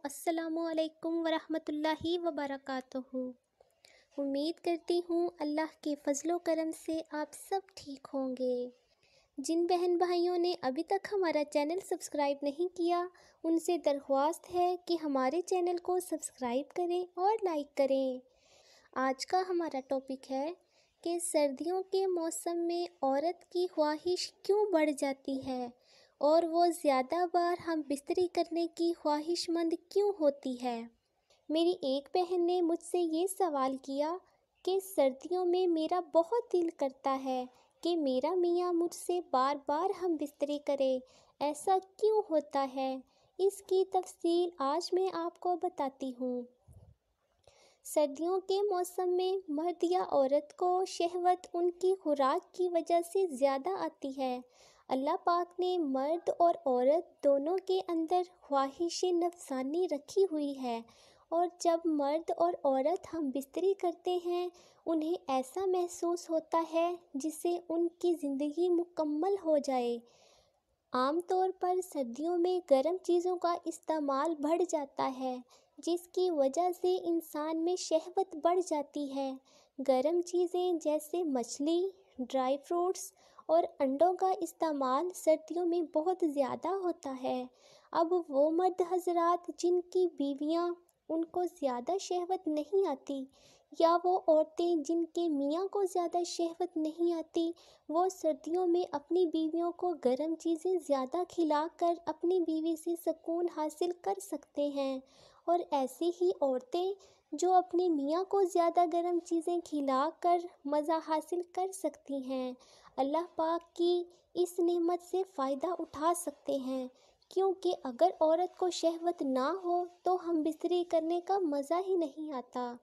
السلام علیکم ورحمۃ اللہ وبرکاتہ۔ امید کرتی ہوں اللہ کے فضل و کرم سے آپ سب ٹھیک ہوں گے۔ جن بہن بھائیوں نے ابھی تک ہمارا چینل سبسکرائب نہیں کیا ان سے درخواست ہے کہ ہمارے چینل کو سبسکرائب کریں اور لائک کریں۔ آج کا ہمارا ٹاپک ہے کہ سردیوں کے موسم میں عورت کی خواہش کیوں بڑھ جاتی ہے اور وہ زیادہ بار ہم بستری کرنے کی خواہش مند کیوں ہوتی ہے۔ میری ایک بہن نے مجھ سے یہ سوال کیا کہ سردیوں میں میرا بہت دل کرتا ہے کہ میرا میاں مجھ سے بار بار ہم بستری کرے، ایسا کیوں ہوتا ہے؟ اس کی تفصیل آج میں آپ کو بتاتی ہوں۔ سردیوں کے موسم میں مرد یا عورت کو شہوت ان کی خوراک کی وجہ سے زیادہ آتی ہے۔ اللہ پاک نے مرد اور عورت دونوں کے اندر خواہش نفسانی رکھی ہوئی ہے، اور جب مرد اور عورت ہم بستری کرتے ہیں انہیں ایسا محسوس ہوتا ہے جسے ان کی زندگی مکمل ہو جائے۔ عام طور پر سردیوں میں گرم چیزوں کا استعمال بڑھ جاتا ہے، جس کی وجہ سے انسان میں شہوت بڑھ جاتی ہے۔ گرم چیزیں جیسے مچھلی، ڈرائی فروٹس اور انڈوں کا استعمال سردیوں میں بہت زیادہ ہوتا ہے۔ اب وہ مرد حضرات جن کی بیویاں ان کو زیادہ شہوت نہیں آتی، یا وہ عورتیں جن کے میاں کو زیادہ شہوت نہیں آتی، وہ سردیوں میں اپنی بیویوں کو گرم چیزیں زیادہ کھلا کر اپنی بیوی سے سکون حاصل کر سکتے ہیں، اور ایسی ہی عورتیں جو اپنے میاں کو زیادہ گرم چیزیں کھلا کر مزہ حاصل کر سکتی ہیں، اللہ پاک کی اس نعمت سے فائدہ اٹھا سکتے ہیں، کیونکہ اگر عورت کو شہوت نہ ہو تو ہم بستری کرنے کا مزہ ہی نہیں آتا۔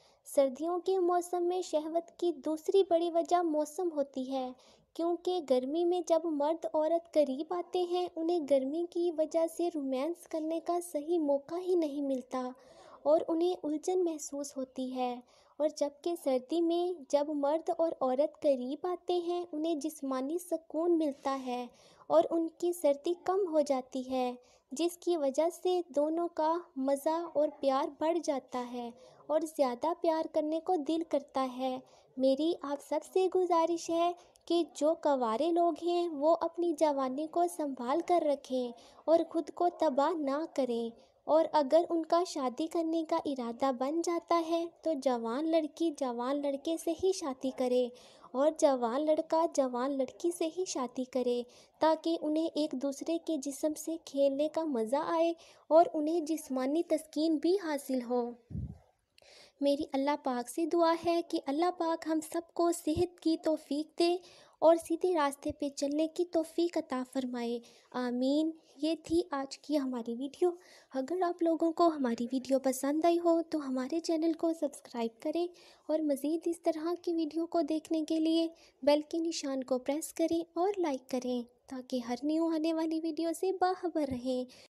سردیوں کے موسم میں شہوت کی دوسری بڑی وجہ موسم ہوتی ہے، کیونکہ گرمی میں جب مرد عورت قریب آتے ہیں انہیں گرمی کی وجہ سے رومانس کرنے کا صحیح موقع ہی نہیں ملتا اور انہیں الجھن محسوس ہوتی ہے، اور جبکہ سردی میں جب مرد اور عورت قریب آتے ہیں انہیں جسمانی سکون ملتا ہے اور ان کی سردی کم ہو جاتی ہے، جس کی وجہ سے دونوں کا مزہ اور پیار بڑھ جاتا ہے اور زیادہ پیار کرنے کو دل کرتا ہے۔ میری آپ سب سے گزارش ہے کہ جو کنوارے لوگ ہیں وہ اپنی جوانی کو سنبھال کر رکھیں اور خود کو تباہ نہ کریں، اور اگر ان کا شادی کرنے کا ارادہ بن جاتا ہے تو جوان لڑکی جوان لڑکے سے ہی شادی کرے اور جوان لڑکا جوان لڑکی سے ہی شادی کرے، تاکہ انہیں ایک دوسرے کے جسم سے کھیلنے کا مزہ آئے اور انہیں جسمانی تسکین بھی حاصل ہو۔ میری اللہ پاک سے دعا ہے کہ اللہ پاک ہم سب کو صحت کی توفیق دے اور سیدھے راستے پہ چلنے کی توفیق عطا فرمائے، آمین۔ یہ تھی آج کی ہماری ویڈیو۔ اگر آپ لوگوں کو ہماری ویڈیو پسند آئی ہو تو ہمارے چینل کو سبسکرائب کریں اور مزید اس طرح کی ویڈیو کو دیکھنے کے لیے بیل کے نشان کو پریس کریں اور لائک کریں، تاکہ ہر نیو آنے والی ویڈیو سے باخبر رہیں۔